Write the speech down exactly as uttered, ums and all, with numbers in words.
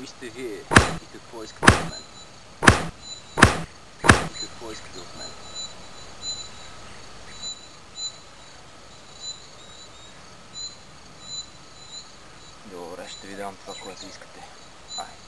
Mister Here, vilket pojskdokument. Vilket pojskdokument. Добре, ще ви дам това, което искате. Ай.